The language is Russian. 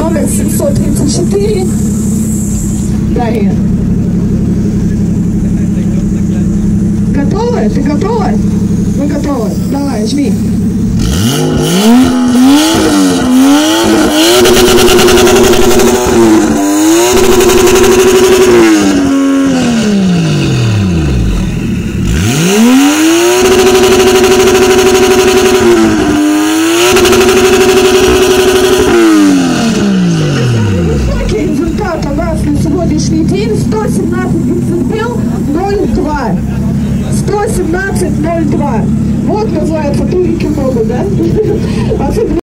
номер 734. Дарья. Готовы? Ты готова? Мы готовы. Давай, жми. Результат у нас на сегодняшний день 117 децибел 0,2. 117,02. Вот называется турики много, да?